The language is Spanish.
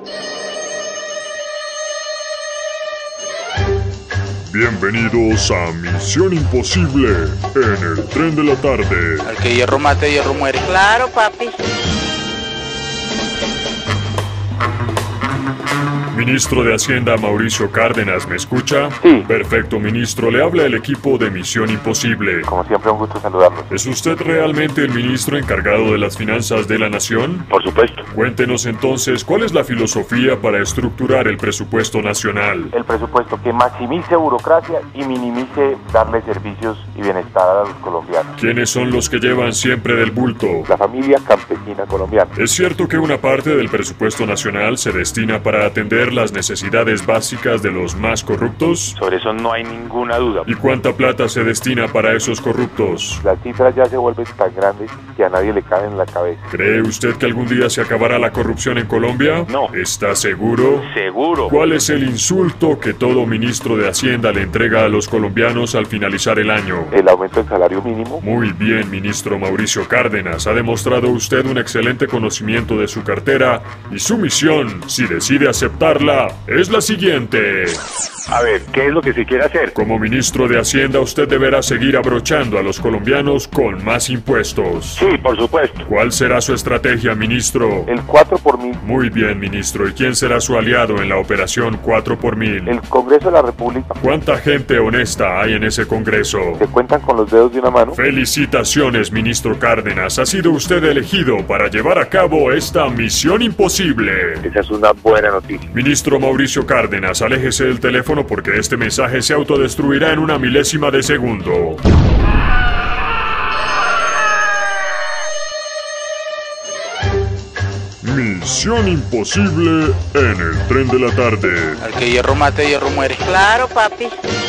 Bienvenidos a Misión Imposible en el tren de la tarde. Al que hierro mate, hierro muere. Claro, papi. Ministro de Hacienda Mauricio Cárdenas, ¿me escucha? Sí. Perfecto, ministro. Le habla el equipo de Misión Imposible. Como siempre, un gusto saludarlos. ¿Es usted realmente el ministro encargado de las finanzas de la nación? Por supuesto. Cuéntenos entonces, ¿cuál es la filosofía para estructurar el presupuesto nacional? El presupuesto que maximice burocracia y minimice darle servicios y bienestar a los colombianos. ¿Quiénes son los que llevan siempre del bulto? La familia campesina colombiana. ¿Es cierto que una parte del presupuesto nacional se destina para atender las necesidades básicas de los más corruptos? Sobre eso no hay ninguna duda. ¿Y cuánta plata se destina para esos corruptos? Las cifras ya se vuelven tan grandes que a nadie le caben en la cabeza. ¿Cree usted que algún día se acabará la corrupción en Colombia? No. ¿Está seguro? Seguro. ¿Cuál es el insulto que todo ministro de Hacienda le entrega a los colombianos al finalizar el año? El aumento del salario mínimo. Muy bien, ministro Mauricio Cárdenas. Ha demostrado usted un excelente conocimiento de su cartera y su misión, si decide aceptarla, es la siguiente. A ver, ¿qué es lo que se quiere hacer? Como ministro de Hacienda, usted deberá seguir abrochando a los colombianos con más impuestos. Sí, por supuesto. ¿Cuál será su estrategia, ministro? El 4 por 1000. Muy bien, ministro. ¿Y quién será su aliado en la operación 4 por 1000? El Congreso de la República. ¿Cuánta gente honesta hay en ese Congreso? Se cuentan con los dedos de una mano. Felicitaciones, ministro Cárdenas. Ha sido usted elegido para llevar a cabo esta misión imposible. Esa es una buena noticia. Ministro Mauricio Cárdenas, aléjese del teléfono porque este mensaje se autodestruirá en una milésima de segundo. Misión Imposible en el tren de la tarde. Al que hierro mate, hierro muere. Claro, papi.